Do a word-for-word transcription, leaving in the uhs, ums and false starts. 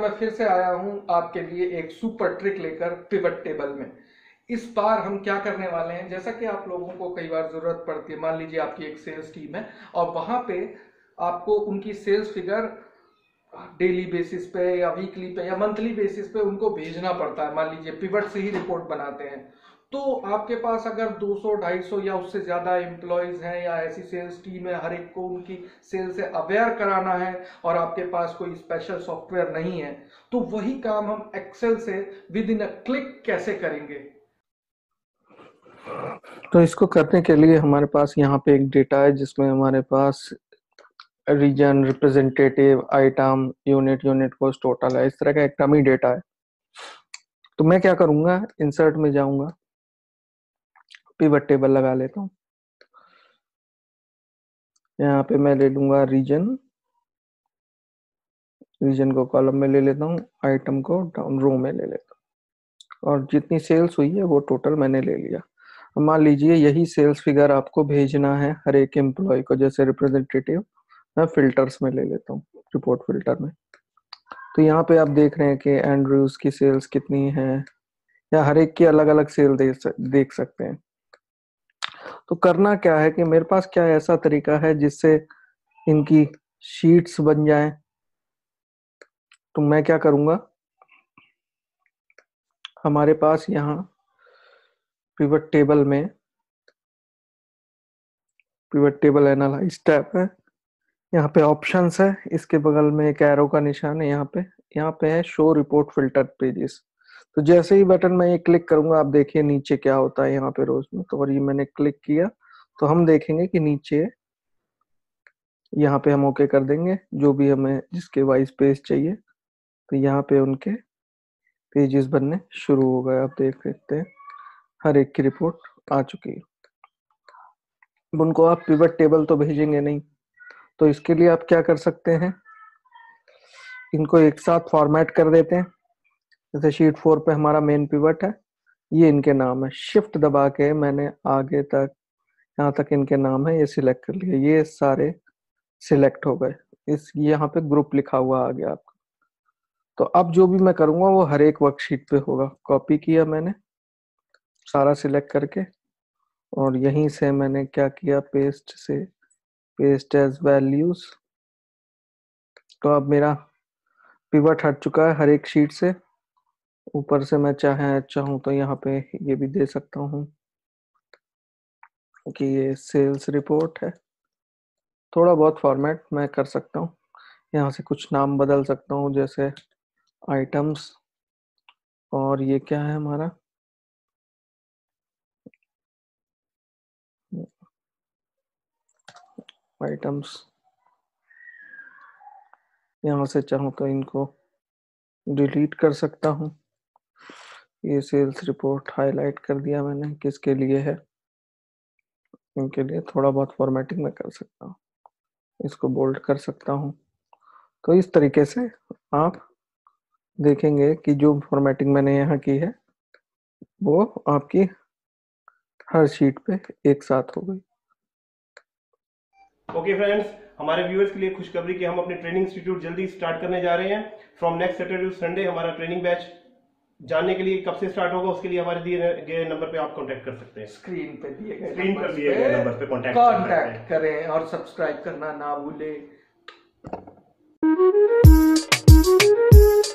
मैं फिर से आया हूं आपके लिए एक सुपर ट्रिक लेकर पिवट टेबल में। इस बार हम क्या करने वाले हैं, जैसा कि आप लोगों को कई बार जरूरत पड़ती है, मान लीजिए आपकी एक सेल्स टीम है और वहां पे आपको उनकी सेल्स फिगर डेली बेसिस पे या वीकली पे या मंथली बेसिस पे उनको भेजना पड़ता है। मान लीजिए पिवट से ही रिपोर्ट बनाते हैं, तो आपके पास अगर दो सौ, ढाई सौ या उससे ज्यादा एम्प्लॉयज हैं या ऐसी सेल्स टीम है, हर एक को उनकी सेल से अवेयर कराना है और आपके पास कोई स्पेशल सॉफ्टवेयर नहीं है, तो वही काम हम एक्सेल से विद इन अ क्लिक कैसे करेंगे। तो इसको करने के लिए हमारे पास यहाँ पे एक डेटा है जिसमें हमारे पास region, representative, item, unit, unit cost, total है। इस तरह का एक डमी डेटा है। तो मैं क्या करूंगा, इंसर्ट में जाऊंगा, पिवट टेबल लगा लेता हूँ। यहाँ पे मैं ले लूंगा रीजन, रीजन को कॉलम में ले लेता हूँ, आइटम को डाउन रो में ले लेता हूँ, और जितनी सेल्स हुई है वो टोटल मैंने ले लिया। अब मान लीजिए यही सेल्स फिगर आपको भेजना है हर एक एम्प्लॉय को, जैसे रिप्रेजेंटेटिव मैं फिल्टर्स में ले लेता हूँ, रिपोर्ट फिल्टर में। तो यहाँ पे आप देख रहे हैं कि एंड्रयूज की सेल्स कितनी है, या हर एक की अलग अलग सेल दे, देख सकते हैं। तो करना क्या है कि मेरे पास क्या ऐसा तरीका है जिससे इनकी शीट्स बन जाएं। तो मैं क्या करूंगा, हमारे पास यहाँ पिवट टेबल में पिवट टेबल एनालाइज टैब है, यहाँ पे ऑप्शंस है, इसके बगल में एक एरो का निशान है, यहाँ पे यहाँ पे है शो रिपोर्ट फिल्टर पेजेस। तो जैसे ही बटन मैं ये क्लिक करूंगा, आप देखिए नीचे क्या होता है यहाँ पे रोज में। तो और ये मैंने क्लिक किया तो हम देखेंगे कि नीचे यहाँ पे हम ओके कर देंगे जो भी हमें जिसके वाइज पेज चाहिए। तो यहाँ पे उनके पेजेस बनने शुरू हो गए। आप देख सकते हैं हर एक की रिपोर्ट आ चुकी है। उनको आप पिवट टेबल तो भेजेंगे नहीं, तो इसके लिए आप क्या कर सकते हैं, इनको एक साथ फॉर्मेट कर देते हैं। जैसे शीट फोर पे हमारा मेन पिवट है, ये इनके नाम है, शिफ्ट दबा के मैंने आगे तक यहाँ तक इनके नाम है ये सिलेक्ट कर लिया, ये सारे सिलेक्ट हो गए। इस यहाँ पे ग्रुप लिखा हुआ आ गया आपका। तो अब जो भी मैं करूंगा वो हर एक वर्कशीट पे होगा। कॉपी किया मैंने सारा सिलेक्ट करके, और यहीं से मैंने क्या किया, पेस्ट से पेस्ट एज वैल्यूज। तो अब मेरा पिवट हट चुका है हर एक शीट से। ऊपर से मैं चाहे चाहूँ तो यहाँ पे ये भी दे सकता हूँ कि ये सेल्स रिपोर्ट है। थोड़ा बहुत फॉर्मेट मैं कर सकता हूँ, यहाँ से कुछ नाम बदल सकता हूँ, जैसे आइटम्स, और ये क्या है हमारा आइटम्स। यहाँ से चाहूँ तो इनको डिलीट कर सकता हूँ। ये सेल्स रिपोर्ट हाईलाइट कर दिया मैंने, किसके लिए है, इनके लिए। थोड़ा बहुत फॉर्मेटिंग में कर सकता हूँ, इसको बोल्ड कर सकता हूँ। तो इस तरीके से आप देखेंगे कि जो फॉर्मेटिंग मैंने यहाँ की है वो आपकी हर शीट पे एक साथ हो गई। ओके फ्रेंड्स, हमारे व्यूअर्स के लिए खुशखबरी कि हम अपने ट्रेनिंग इंस्टीट्यूट जल्दी स्टार्ट करने जा रहे हैं। From next Saturday to Sunday हमारा ट्रेनिंग बैच। जानने के लिए कब से स्टार्ट होगा उसके लिए हमारे दिए गए नंबर पे आप कांटेक्ट कर सकते हैं। स्क्रीन पे दिए गए स्क्रीन पर दिए गए नंबर पे कांटेक्ट कांटेक्ट करें और सब्सक्राइब करना ना भूलें।